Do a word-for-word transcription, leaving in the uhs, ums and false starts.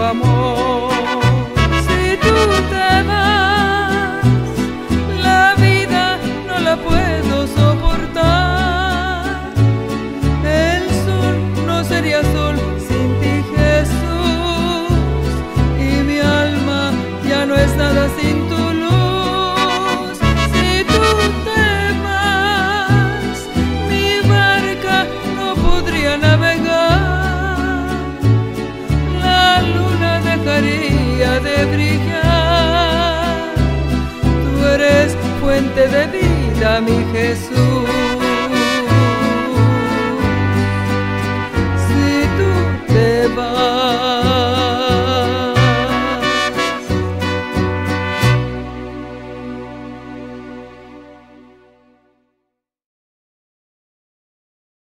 amor. Si tú te vas, la vida no la puedo soportar. El sol no sería sol sin ti, Jesús, y mi alma ya no es nada sin tu luz. Si tú te vas, mi barca no podría navegar, la luna dejaría de brillar. Tú eres fuente de vida, mi Jesús.